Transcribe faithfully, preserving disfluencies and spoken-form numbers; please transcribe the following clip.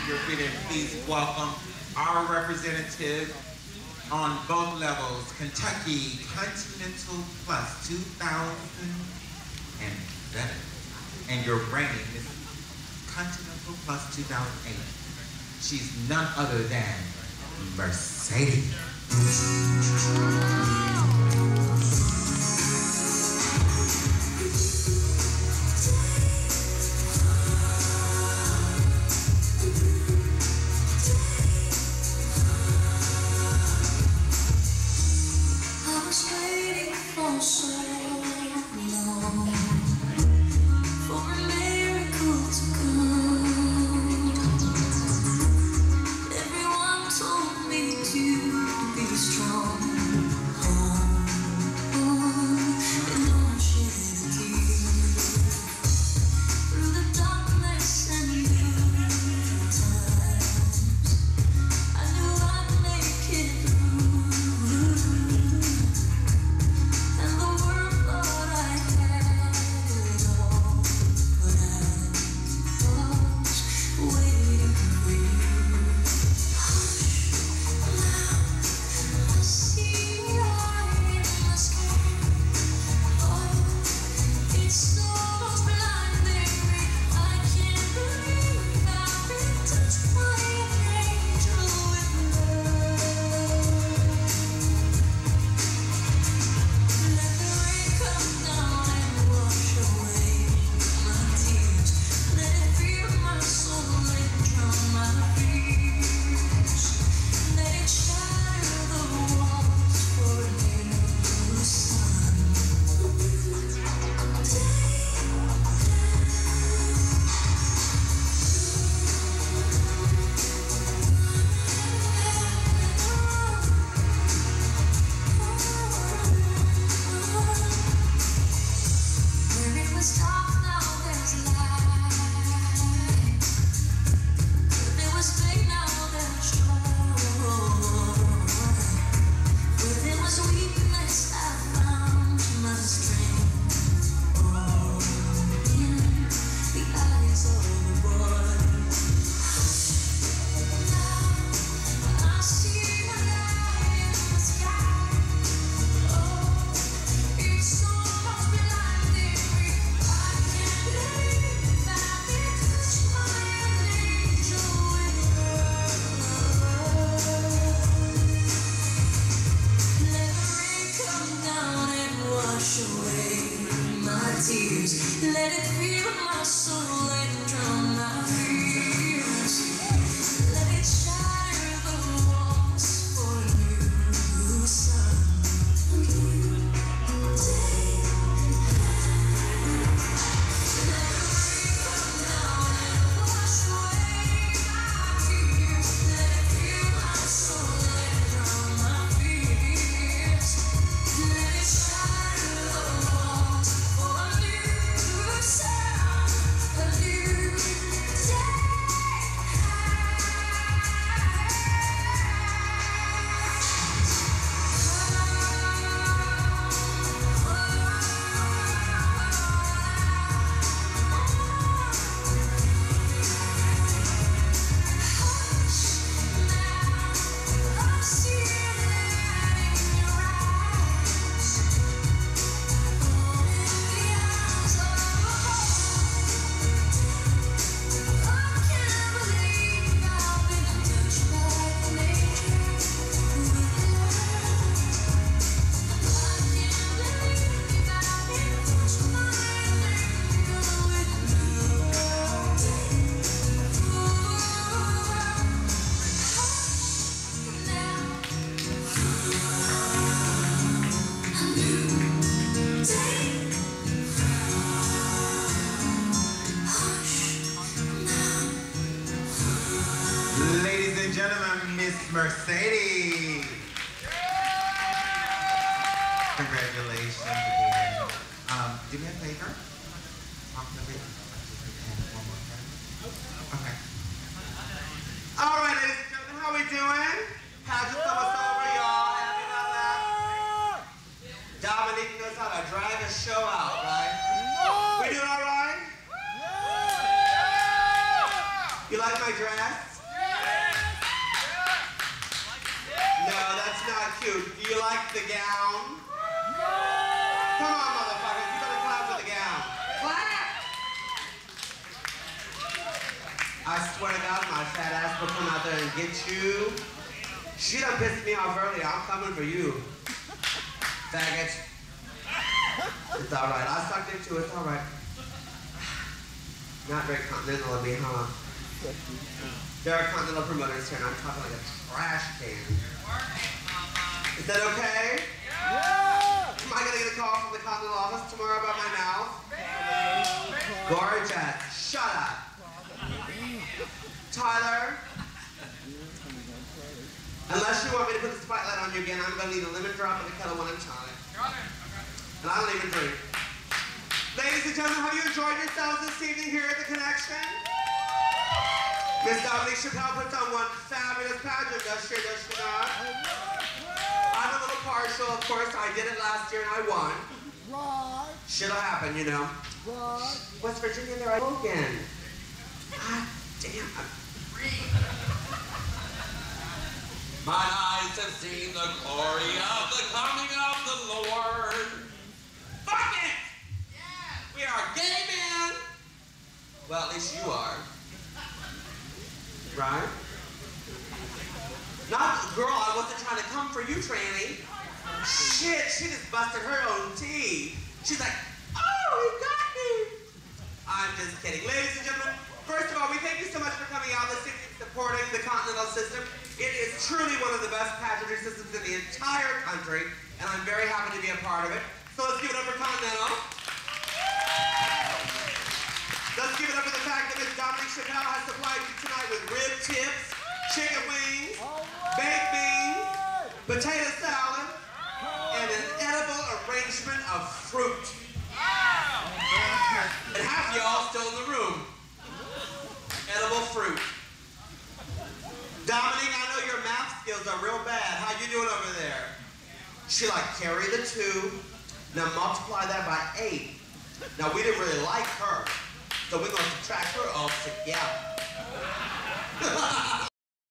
your feet and please welcome our representative on both levels, Kentucky Continental Plus two thousand seven, and your reigning Miss Continental Plus two thousand eight. She's none other than Mercedes. So long for a miracle to come. Everyone told me to be strong. Oh, oh, and don't shed a tear through the darkness and good times. I knew I'd make it through. Let it fill my soul and drown my fears. Let it shine the walls for you, sun. Take let the rain come down and wash away my tears. Let it fill my soul and drown my fears. Let it shine the walls for you. Ladies and gentlemen, Miss Mercedes. Congratulations again. Um, do me a favor. Talk to me. One more time. Okay. All right, ladies and gentlemen, how we doing? How's your summer over, y'all? Happy about that? Dominique knows how to drag a show out, right? We doing all right? You like my dress? No, that's not cute. Do you like the gown? Come on, motherfucker. You gotta clap for the gown. Clap! I swear to God, my fat ass will come out there and get you. She done pissed me off earlier. I'm coming for you. Faggot. It's all right. I sucked it too. It's all right. Not very continental of me, huh? There are continental promoters here, and I'm talking like a trash can. Is that okay? Yeah! Am I gonna get a call from the continental office tomorrow about my mouth? Gorgeous. Shut up. Tyler? Unless you want me to put the spotlight on you again, I'm gonna need a lemon drop and a kettle one at a time. And I don't even drink. Ladies and gentlemen, have you enjoyed yourselves this evening here at the Connection? Miss Dominique Chappelle puts on one fabulous pageant, does she, does she not? I'm a little partial, of course. I did it last year and I won. Right. Shit'll happen, you know. Right. West Virginia, there I go again. God damn. My eyes have seen the glory of the coming of the Lord. Fuck it! Yeah. We are gay men. Well, at least you are. Right? Not, girl, I wasn't trying to come for you, tranny. Shit, she just busted her own teeth. She's like, oh, he got me. I'm just kidding. Ladies and gentlemen, first of all, we thank you so much for coming out this evening supporting the Continental system. It is truly one of the best pageantry systems in the entire country, and I'm very happy to be a part of it. So let's give it up for Continental. Let's give it up for the fact that Miss Dominique Chappelle has supplied you tonight with rib tips, chicken wings, baked beans, potato salad, and an edible arrangement of fruit. And half y'all still in the room. Edible fruit. Dominique, I know your math skills are real bad. How you doing over there? She like, carry the two, now multiply that by eight. Now we didn't really like her, so we're gonna subtract her all together.